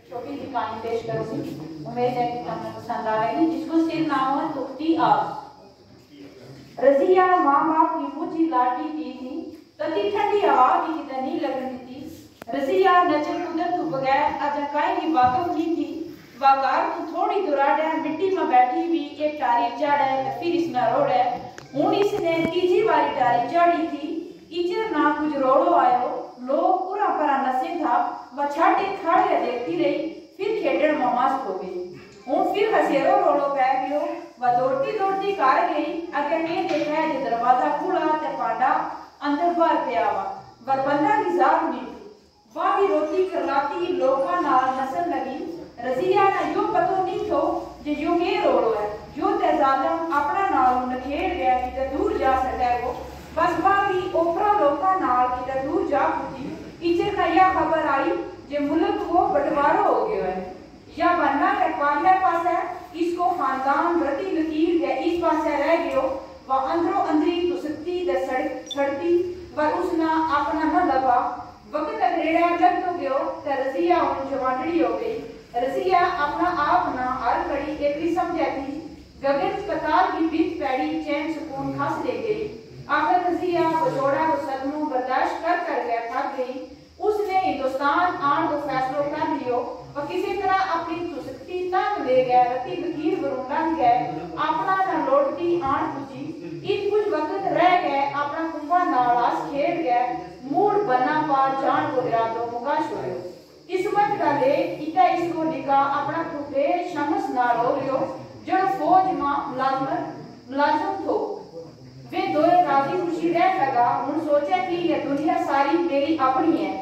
छोटी सी कहानी पेश करूंगी, उम्मीद है कि तुम्हें पसंद आएगी, जिसको सिर नाम है तुखती आग। रजिया माँ बाप की मुझी लाटी की थी, तती ठंडी हवा की कितनी नहीं लगनी थी। रजिया नजर कुदरत तू बगैर अजा काएगी वाकफ नहीं थी। वाकार तू थोड़ी दुराड़ है, मिट्टी में बैठी हुई एक टारी चढ़ है, फिर इसमें रोड है। हूं इसने तीजी वाली टारी चढ़ी थी, इचर ना कुछ रोड़ो आयो, लोग पूरा परा नसे था, वह छाटे खाड़े देखती रही, फिर खेडण में मस्त हो गई। हूं फिर हसेरो रोड़ो पै गयो, वह दौड़ती दौड़ती कार गई, अगे में देखा है जो दरवाजा खुला ते पांडा अंदर बाहर पे आवा, वह बंदा की जात नहीं थी। वह भी रोटी करलाती लोका नाल नसन लगी। रजिया ना यो पतो नहीं थो जे यो के रोड़ो है, यो ते जालिम अपना नाल नखेड़ गया कि दूर जा सके वो, बस वह भी ओपरा लोका नाल कि दूर जा पुजी। इचर का यह खबर आई जे मुल्क वो बंटवारा हो गया है, या बनना है पाले पास है, इसको खानदान रती लकीर के इस पासे रह गयो। वह अंदरों अंदरी तुसकती दे सड़ती पर उसना अपना न लगा। वक्त अगरेड़ा लग तो गयो ते रजिया उन जवानड़ी हो गई। रजिया अपना आप ना हर कड़ी एकली समझती, गगन पताल की बीत पैड़ी चैन सुकून खास ले गई। आखिर रजिया बचोड़ा को सदमों बर्दाश्त कर गया थक गई। उसने हिंदुस्तान आन को फैसलों कर लियो, और किसी तरह अपनी तुसकती तंग ले गया, रती लकीर बरूंडन गए, अपना न लौटती आन पुजी। इन कुछ वक्त रह गए, अपना कुंभा नालास खेड़ गए, मूड बना पार जान को इरादो मुका छोड़ो। किस्मत का ले इता इसको लिखा अपना पुत्रे शमस ना रो लियो, जो फौज मां मुलाजम थो। वे दोए राजी खुशी रह लगा, उन सोचा कि यह दुनिया सारी मेरी अपनी है,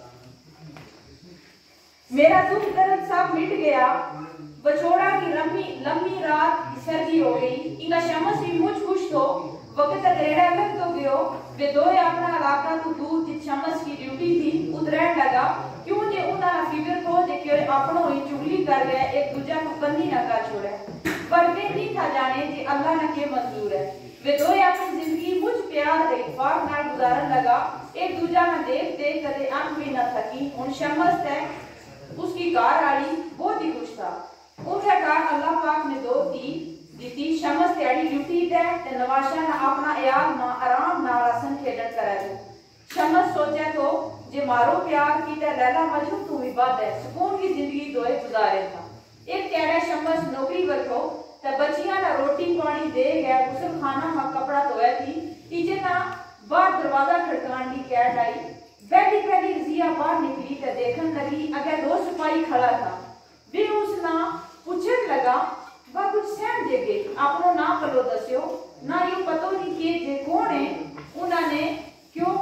मेरा दुख दर्द सब मिट गया। बछोड़ा की लंबी रात सर्दी हो गई, इनका शमस भी मुझ खुश तो, वक्त अगरेड़ा लग तो गयो। वे दोए अपना इलाका तो दूर जिस शमस की ड्यूटी थी उतरन लगा, क्यों जे उन्हें फिक्र तो जे के अपनों ही चुगली कर गए, एक दूजा को बंदी न कर छोड़े, पर वे नहीं था जाने जे अल्लाह न के मंजूर है। वे दोए अपनी जिंदगी मुझ प्यार दे इत्तेफाक नाल गुजारन लगा, एक दूजा में देख देख कदे आंख भी न थकी। उन शमस है उसकी कार आड़ी बहुत ही खुश था। उनके कार अल्लाह पाक ने दो दी शमस त्याड़ी ड्यूटी ते नवाशा ना अपना यार ना आराम ना रसन खेडन करे दो। शमस सोचे तो जे मारो प्यार की ते लैला मजनू तू भी बात है, सुकून की जिंदगी दोए गुजारे था। एक त्याड़ा शमस नौकरी बैठो ते बच्चियां ना रोटी पानी दे गया, गुसल खाना में कपड़ा धोया थी। इजे ना बाहर दरवाजा खड़कान दी कैट आई, बैठी बैठी रजिया बाहर निकली ते देखन लगी अगे दो सिपाही खड़ा था। वे उसना पूछन लगा, वह कुछ सहम जे गई, अपनो ना पलो दस्यो, ना यो पतो नहीं कि जे कौन है, उन्होंने क्यों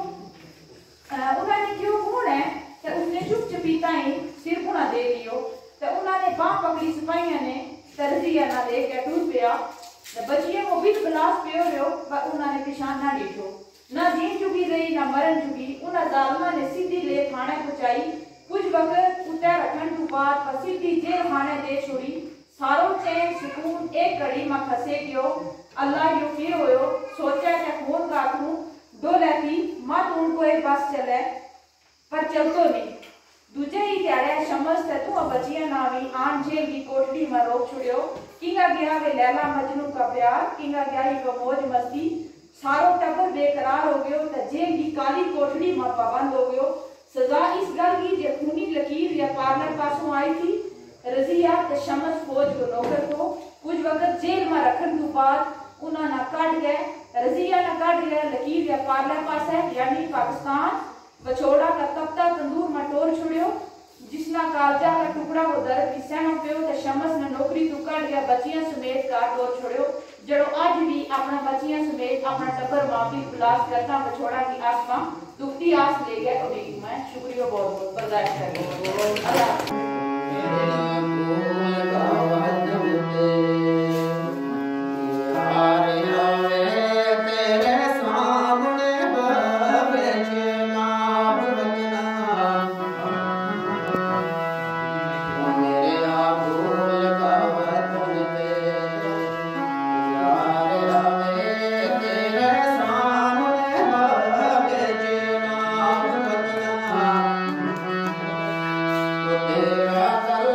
कौन है, ते उसने चुपचापीता ही सिर पुना दे लियो, ते उन्होंने बाह पकड़ी सिपाहियों ने, ते रजिया ना लेके टूट पिया, ते बच्चियों को बिल गिलास पियो रहो, पर उन्होंने पिछान ना डिठो, ना जीन चुकी रही ना मरन चुकी। उन्हें जालमा ने सीधी ले थाने पहुंचाई, कुछ वक्त उतर रखन तो बाद सीधी जेल खाने दे छोड़ी। सारो चैन सुकून एक घड़ी में फंसे गयो। अल्लाह यो के होयो, सोचा कि फोन काटूं दो लेती मत उनको एक बस चले, पर चलतो नहीं। दूजे ही त्याड़े शमस ते तू बचिया नावी आन जेल की कोठड़ी में रोक छुड़ियो। किंगा गया वे लैला मजनू का प्यार, किंगा गया ही वो मौज मस्ती, सारो टब्बर बेकरार हो गयो ते जेल की काली कोठड़ी में पाबंद हो गयो। सजा इस गल की जे खूनी लकीर या पार्लर पासों आई थी। रजिया ते शमस फौज को नौकर को कुछ वक्त जेल में रखन तो बाद उन्होंने काट गए। रजिया ने काट गया लकीर या पार्लर पास है, यानी पाकिस्तान। बछोड़ा का तपता तंदूर में टोर छुड़ियो, जिसना कालजा का टुकड़ा वो दर्द की सहनो पियो, ते शमस ने नौकरी तो काट गया, बच्चियां समेत का टोर छोड़ियो, जड़ो आज भी अपना बच्चियां समेत अपना टब्बर माफी खिलाफ करता बछोड़ा की आस में दुखती आस ले गया। उन्हें मैं शुक्रिया बहुत बहुत बर्दाश्त करता हूं। तेरा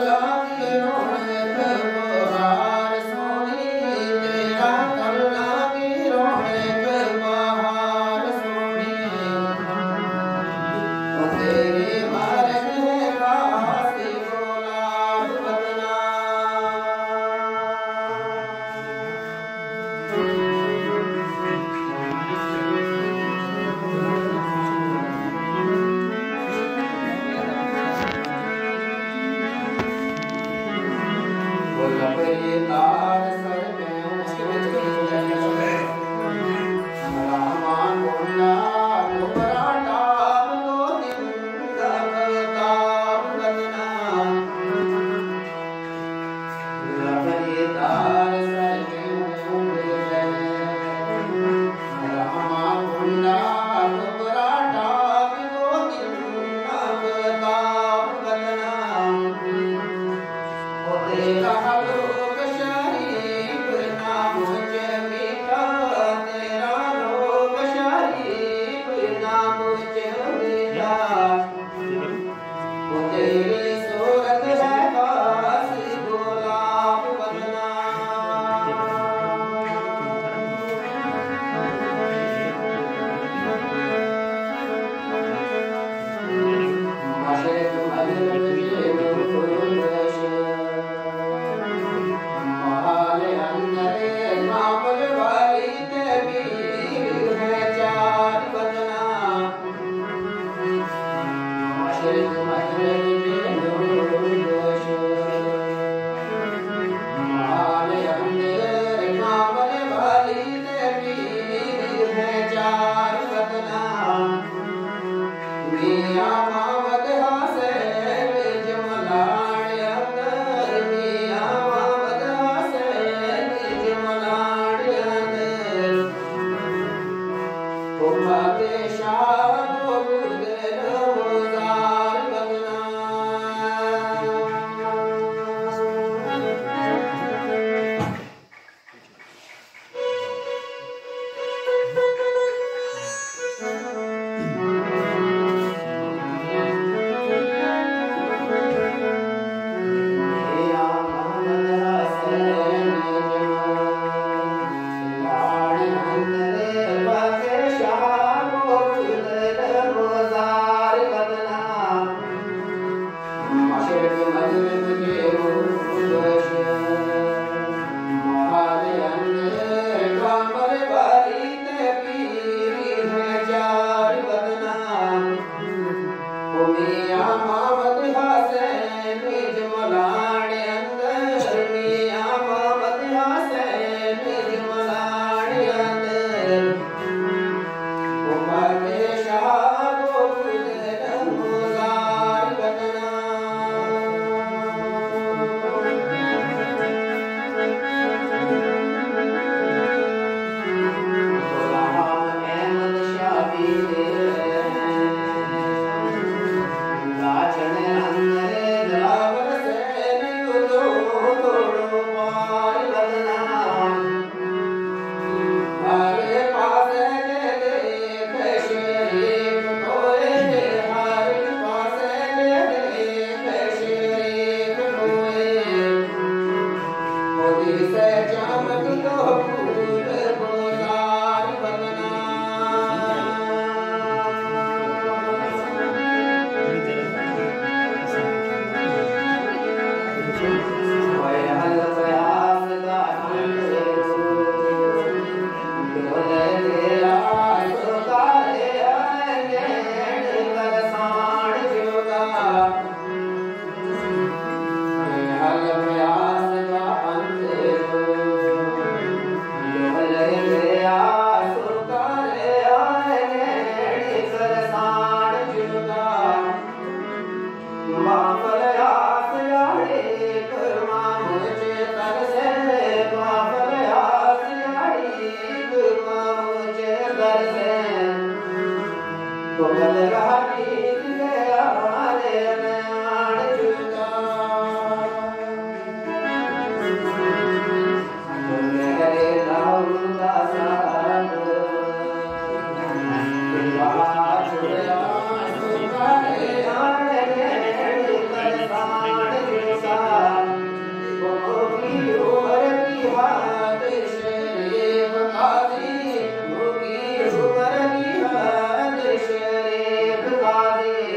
Hare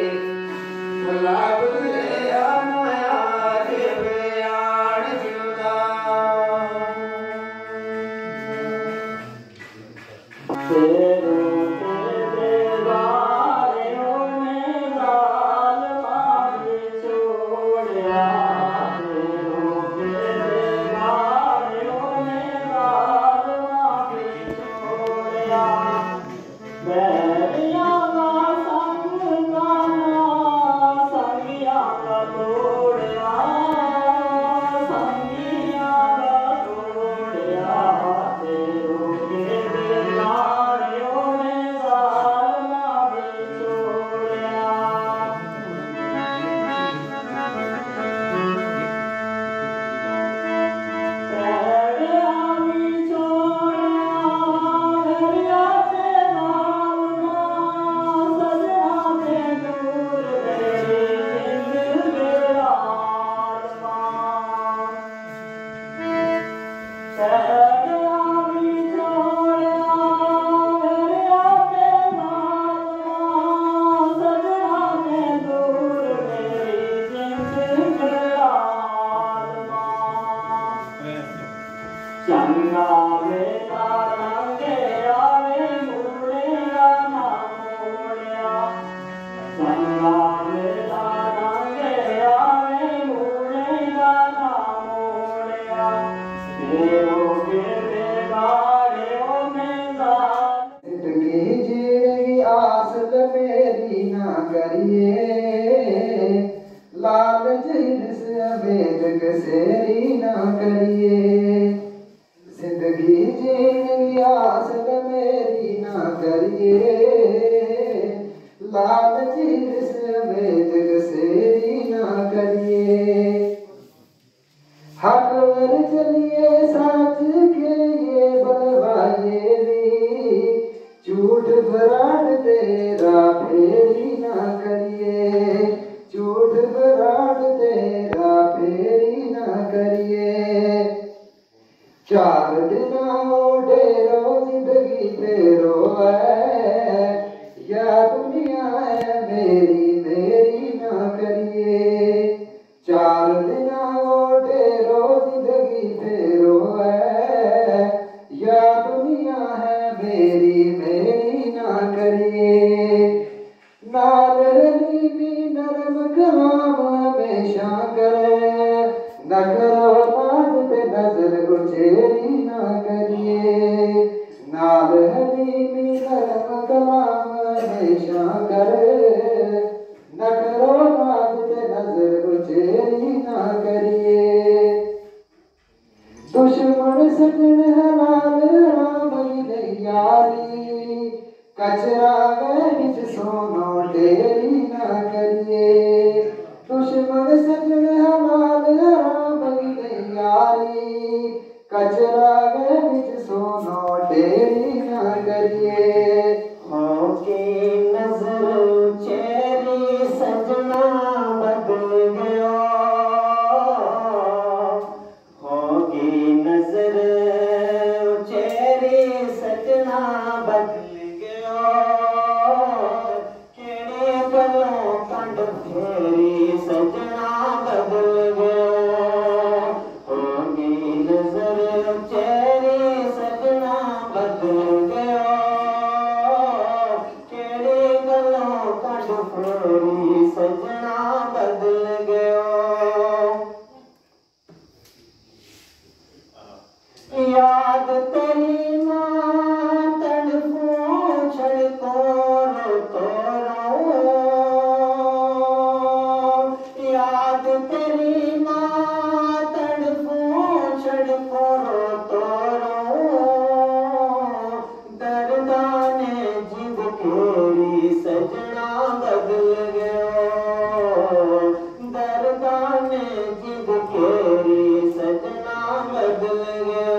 ना करिए, लालच हिरस अभेद कसेरी ना करिए, जिंदगी जीने आसल मेरी ना करिए, लालच हिरस अभेद कसेरी ना करिए। हक वर चलिए साच के ये बलवाइए री, झूठ फराड तेरा फेरी ना करिए, झूठ फराड तेरा फेरी ना करिए। चार दिन डेरो जिंदगी फेरो है, या दुनिया है मेरी मेरी ना करिए। चार दिन डेरो जिंदगी फेरो है, या दुनिया है मेरी मेरी ना करिए। नाल नीवी नरम कलाम हमेशा करे, न करो नाज ते नजर उचेरी ना करिए। नाल नीवी नरम कलाम हमेशा करे, न करो नाज ते नजर उचेरी ना करिए। दुश्मन सजन हलाल राम की यारी, कचरा गैरिच सोनो ढेरी ना करिए। दुश्मन सजन हलाल राम की यारी, कचरा गैरिच सोनो ढेरी ना करिए। होके नजर चेरी सजना बदल गया, होगी नजर चेरी सजना बदल गया, केड़े गलों कंड फेरी सजना बदल गया, होगी नजर चेरी सजना बदल गया, केड़े गलों कंड फेरी सजना बदल गया। याद तेरी मां तड़फूं छड़को रोतो रो, याद तेरी मां तड़फूं छड़को रोतो रो, दर्दाने जिंद केरी सजना बदल गयो, दर्दाने जिंद केरी सजना बदल गयो।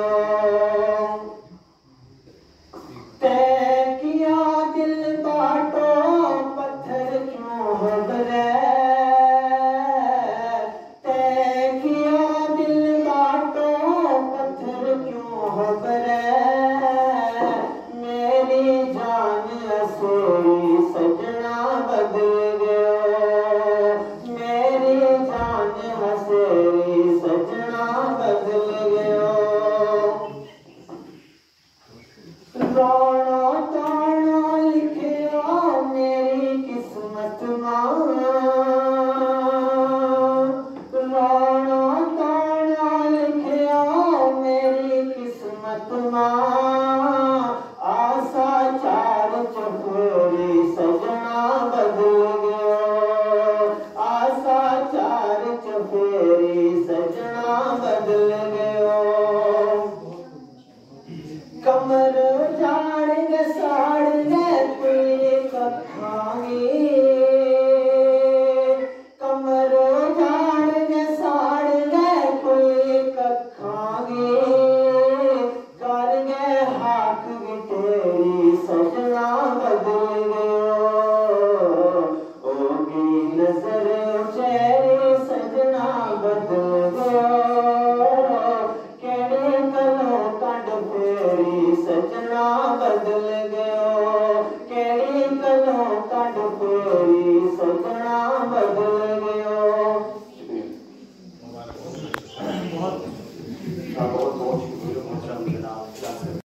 तय किया दिल बाटो पत्थर क्यों हबरे, तय किया दिल बाटो पत्थर क्यों हबरे, मेरी जान असोई सजना बदल गयो, मेरी जान हसेरी सजना बदल गयो। रोना ताना लिखिया मेरी किस्मत मां, रोना ताना लिखिया मेरी किस्मत मां, आशा चार चफेरी सजना बदल गयो, आशा चार चफेरी सजना बदल गयो। कमर जाड़ गे साड़ गे कोई कखांगे, कमर जाड़ गे साड़ गे कोई कखांगे, कर गे हाक गे तेरी सजना